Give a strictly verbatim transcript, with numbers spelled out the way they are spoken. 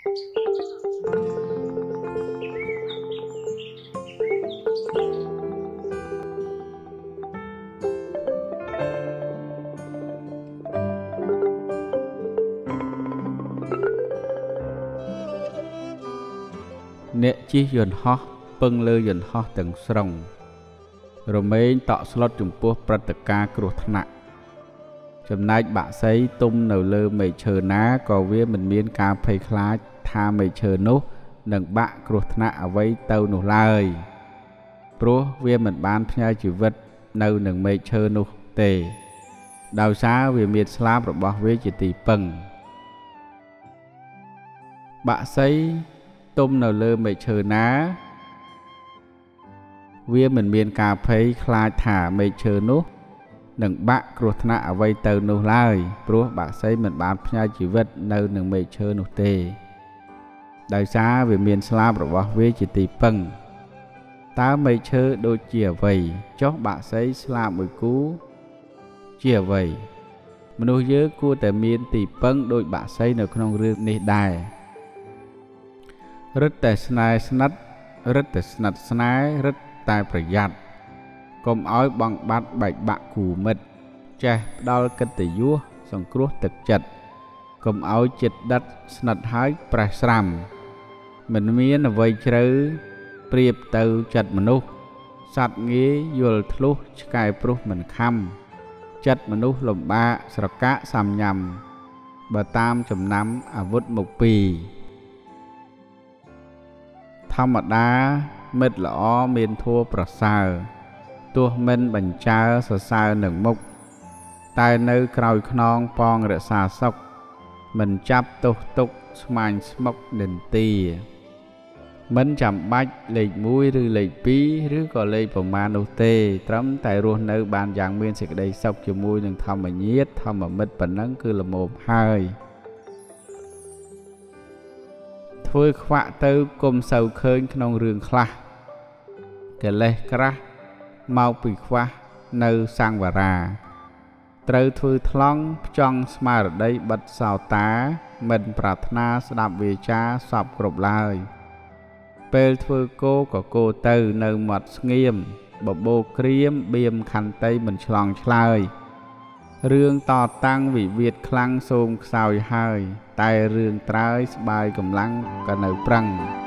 Nẹ chi dồn ho bưng lơ dồn ho từng sông rồi mấy tọ slot chùm pua prataka cột nặng chấm nách bạ sấy tung nở lơ mày chờ ná có vía mình miên cà phê khá tha mày chờ nốt nâng bạ cột nặng ở vây tàu nổ lời pro vía mình bán nhai chữ vật nâu nâng mày chờ nốt tề đào xá vì miệt slap rồi bỏ vía chỉ tì pừng bạ sấy tung nở lơ mày chờ ná vía mình miên cà phê khá thả mày chờ nốt nâng bạ cột nạ ở vây tàu nô lai pro bạ xây mình bán nhai chỉ vật nâu nâng mây chơ nô tê đại xa về miền slab rồi bỏ về chỉ tì pâng ta mây chơ đôi chìa vầy chót bạ xây slab mùi cú chìa vầy mà nô dớ cua tại miền tì pâng đôi bạ xây nâu không rương nê đài rất tè snai snat rất tè snat snai rất taiប្រយ័ត្ន កុំឲ្យបងបាត់បែកបាក់គូមិត្តចេះផ្ដល់កិត្តិយសសង្គ្រោះទឹកចិត្តកុំឲ្យចិត្តដិតស្និទ្ធហើយប្រេះស្រាំមិនមានអ្វីជ្រៅប្រៀបទៅចិត្តមនុស្សសត្វងាយយល់ធ្លុះឆ្កែព្រុសមិនខំចិត្តមនុស្សលំបាកស្រកាក់សាំញ៉ាំបើតាមចំណាំអាវុធមុខពីរធម្មតាមិត្តល្អមានធัวប្រសើរទោះមិនបញ្ចើសរសើរនឹងមុខតែនៅក្រោយខ្នងប៉ងរក្សាសុខមិនចាប់ទោសទុកស្មាញស្មុកនិន្ទាមិនចាំបាច់លេខមួយឬលេខពីរឬក៏លេខប្រមាណនោះទេត្រឹមតែរស់នៅបានយ៉ាងមានសេចក្តីសុខជាមួយនឹងធម្មញាតិធម្មមិត្តប៉ុណ្ណឹងគឺល្មមហើយធ្វើខ្វាក់ទៅគុំសូវឃើញក្នុងរឿងខ្លះកិលេសក្រាស់មកពីខ្វះនៅសង្វារាត្រូវធ្វើថ្លង់ផ្ចង់ស្មារតីបិទសោតាមិនប្រាថ្នាស្ដាប់វាចាសពគ្រប់ឡើយពេលធ្វើគោក៏គោទៅនៅមាត់ស្ងៀមបបោក្រៀមបៀមខន្តីមិនឆ្លងឆ្លើយរឿងតតាំងវិវាទខ្លាំងសូមខ្សោយហើយតែរឿងត្រើយស្បាយកម្លាំងក៏នៅប្រឹង